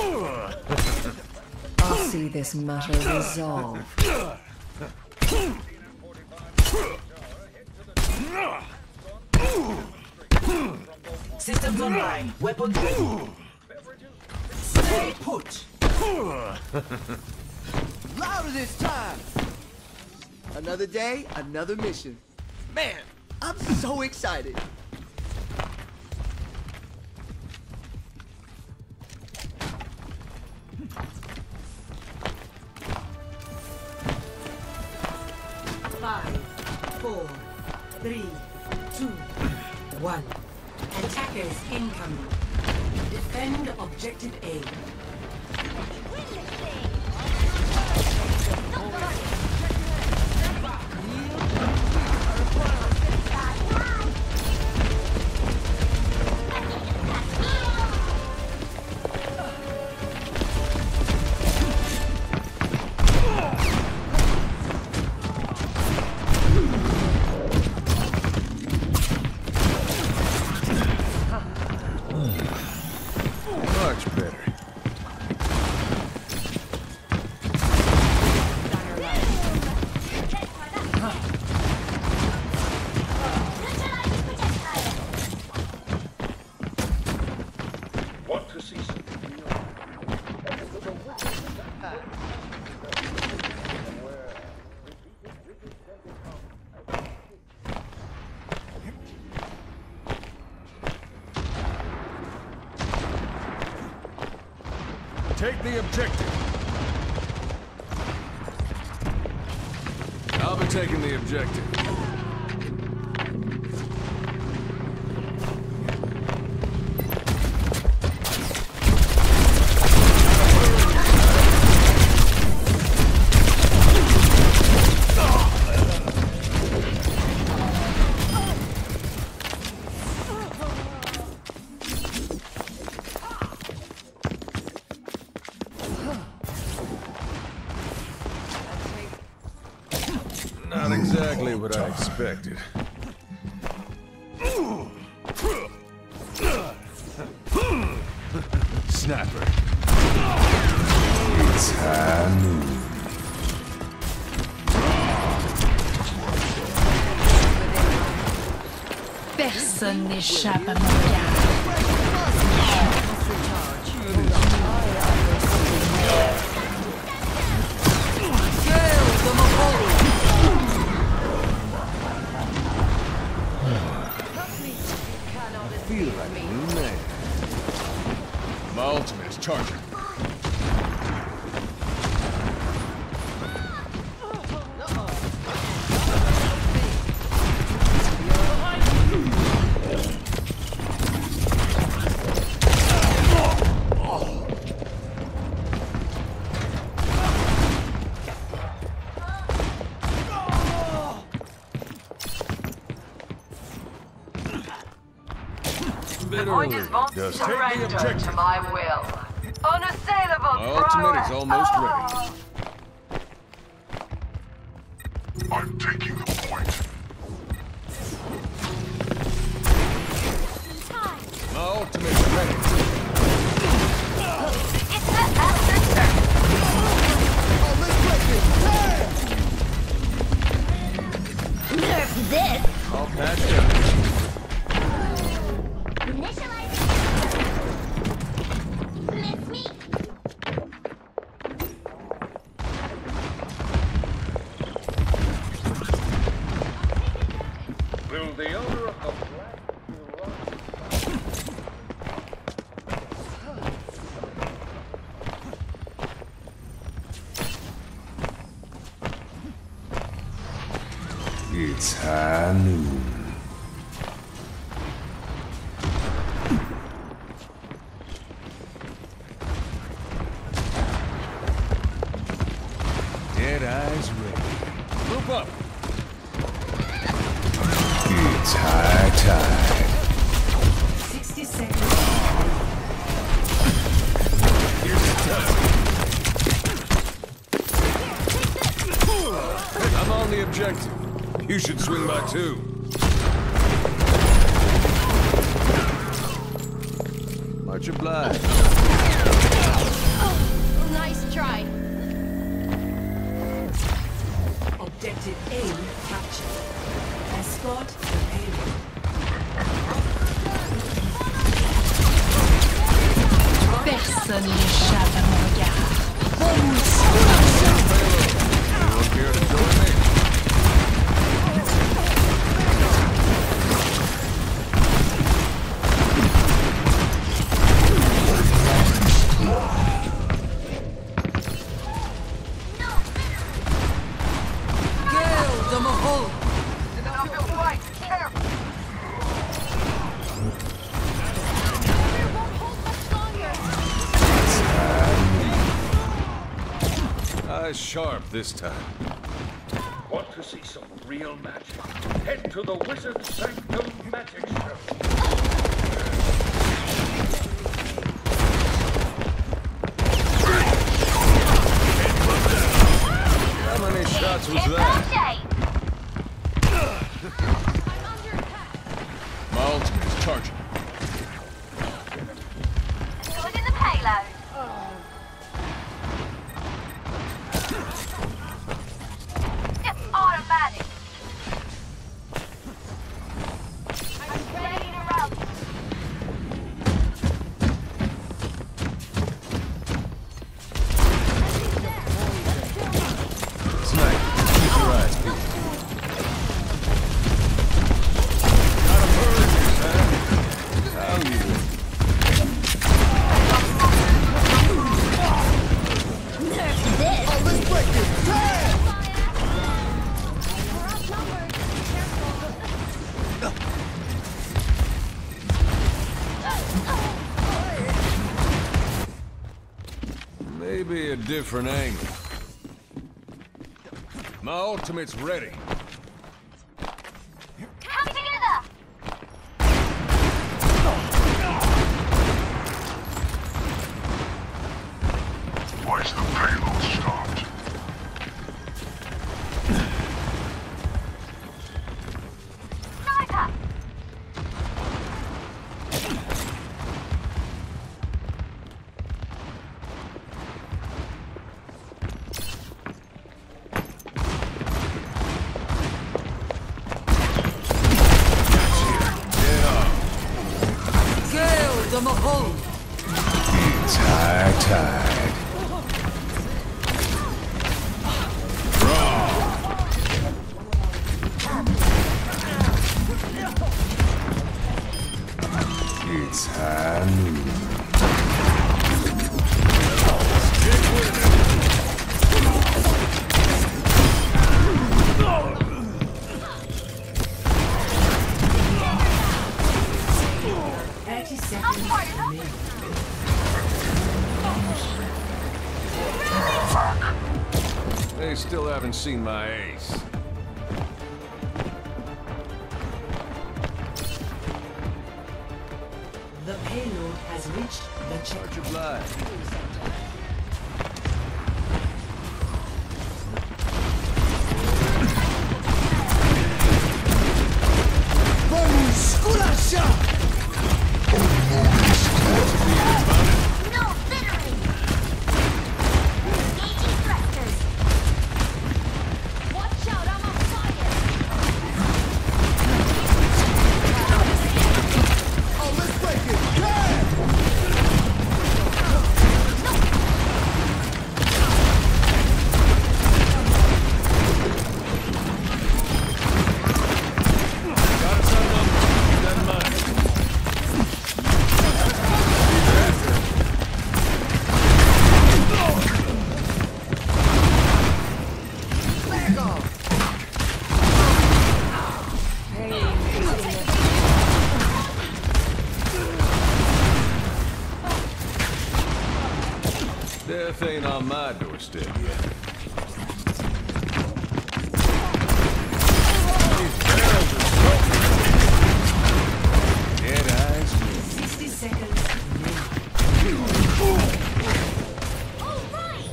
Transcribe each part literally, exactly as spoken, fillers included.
I'll see this matter resolved. Systems online. Weapons ready. Stay put. Louder this time. Another day, another mission. Man, I'm so excited. Five, four, three, two, one. Attackers incoming. Defend objective A. Much better. Want to see something? Take the objective. I'll be taking the objective. Not exactly what I expected. Snapper. It's high noon. Personne n'échappe à mon regard. I feel like a new man. My ultimate is charging. The point is won't Just take the surrender objective. to my will. Unassailable My ultimate is prowess. almost ready. I'm taking the point. My ultimate is ready. It's the after service. Oh, let's break it. Nerf this! All patched up. Miss me! Will the owner of the flag It's high noon. Dead eyes ready. Loop up. It's high tide. sixty seconds. Here's the test. I'm on the objective. You should swing by too. Much obliged. tried. Objective A captured. Escort the payload. Personne n'échappe à mon regard. Anyone care to join me? Eyes sharp this time. Want to see some real magic? Head to the Wizard Sanctum Magic Show. How many shots was that? My ultimate's charging. Good in the payload. Automatic. I'm ready to route. Snipe, keep your eyes peeled. Got a bird, man. How you doing? Nerf this. Oh, let's break it! Damn! Maybe a different angle. My ultimate's ready. Come together. Why is the payload stopped? Sniper. Gale the Mahol! It's high tide. It's high noon. thirty seconds remaining. They still haven't seen my ace. The payload has reached the Watch checkpoint. your blood. Vamos, esculacha! No fiddling. Engaging thrusters. Watch out, I'm on fire. Oh, let's break it! Damn! Got us on number. Keep that in mind. Leg off! Death ain't on my doorstep yet. These barrels are so dead eyes. sixty seconds remaining. All right.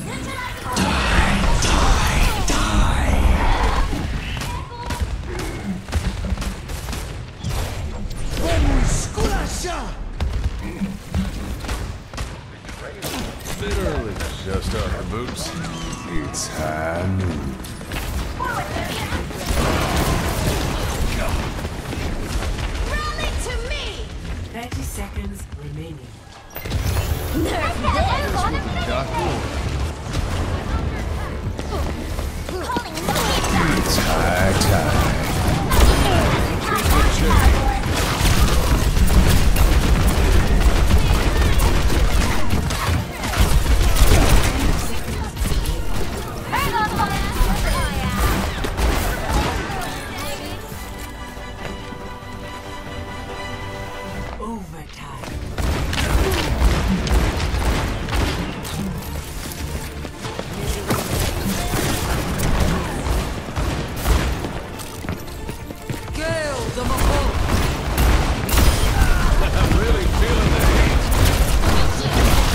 Vamos, esculacha! Bit early. Dust off the boots. It's high noon. Rally to me! thirty seconds remaining. Doc Lord. Calling Loki! It's high tide. Hang on, fire! Overtime. Gale the Mahal. I'm really feeling the heat.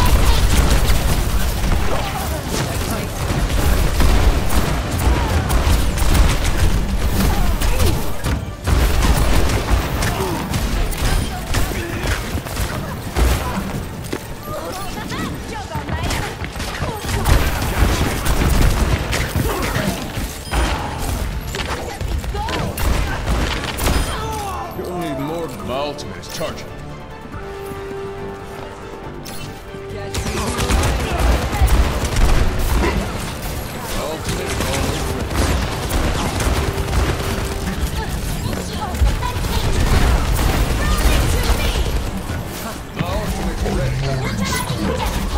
You'll need more. My ultimate is charging. Ultimate almost ready. My ultimate's ready.